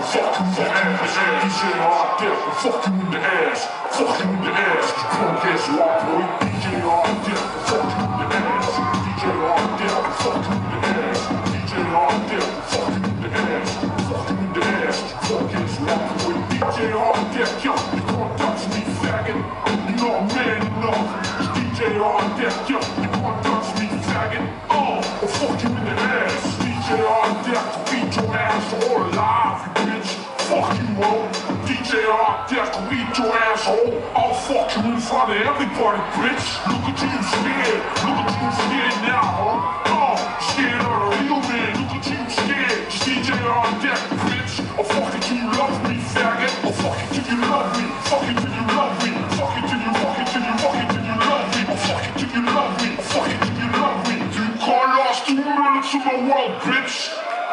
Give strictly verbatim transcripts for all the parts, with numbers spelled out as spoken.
fuck you in the ass. D J Hard Death will fuck you in the ass. Fuck you in the ass, you punk ass white boy. D J Hard Death will fuck you in the ass. D J Hard Death will fuck you in the ass. D J Hard Death will fuck you in the ass. Fuck you in the ass, you punk ass white boy. D J Hard Death, yo, you can't touch me, faggot. You know I'm man enough. It's D J Hard Death, yo, you can't touch me, faggot. Oh, I'll fuck you in the ass. D J Hard Death to beat your ass all alive, you bitch. Fuck you, ho. D J Hard Death to eat your asshole. I'll fuck you in front of everybody, bitch. Look at you scared. Look at you scared now, ho. Oh, scared of a real man. Look at you scared. Just D J Hard Death, bitch. I'll fuck it till you love me, faggot. I'll fuck it till you love me. Fuck it till you love me. Fuck it till you, fuck it till you, fuck it till you love me. I'll fuck it till you love me. Fuck it till you love me. You can't last two minutes of my world, bitch.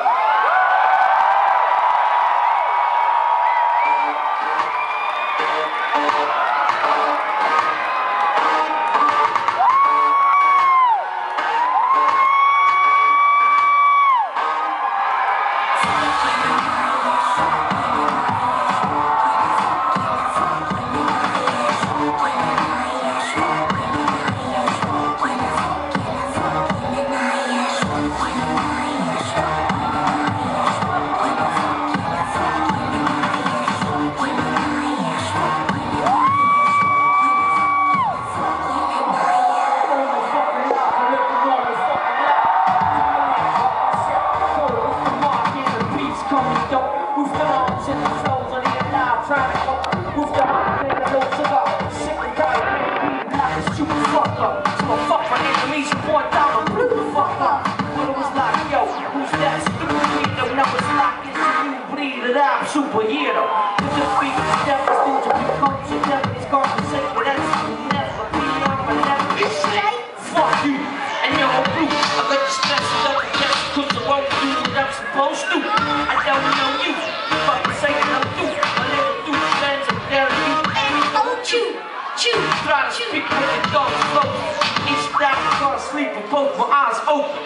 Superhero, you just be the devil, still to become the devil. It's conversation, but that's never be on my level. It's like, fuck you, and you're a brute. I got you stressed up, yes, cause I won't do what I'm supposed to. I don't know you, you fucking say that I'm through. My little two friends are there, you ain't oh, chew, chew. Try to speak with the dog's flow. Each time I can't sleep with both my eyes open.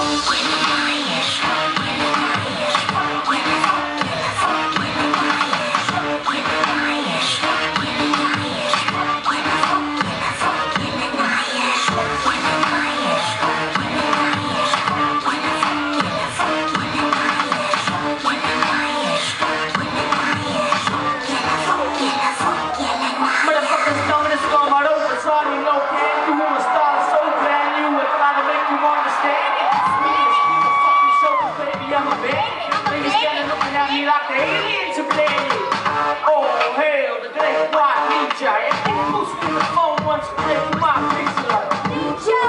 Like the aliens are playing. Oh hell, the great white ninja. And he puts me the phone once to play with my pixel like ninja.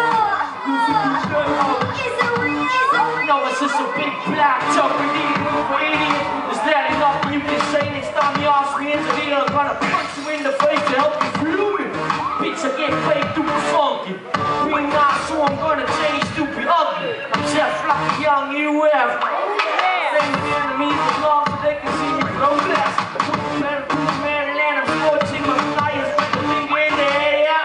No, it's just a big black chocolate eating for idiot. Is that enough for you to say next time you ask me? Is it either I'm gonna punch you in the face to help you feel it? Bitch, I get played stupid funky. Being nice, so I'm gonna change stupid ugly. I'm just like a young U F. Same with the enemies as long as they can see me progress. Maryland, I'm scorching my flyers with the finger in the air.